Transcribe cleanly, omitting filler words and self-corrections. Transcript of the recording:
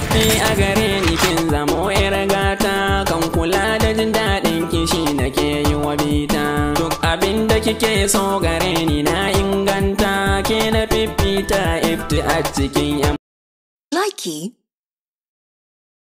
ifti a gare ni kin zamo yar gata, kan kula da jin daɗin kishi nake yi wa bita. Duk abin da kike so gare ni na inganta, ke na fifita ifti a cikin 'yan. Likey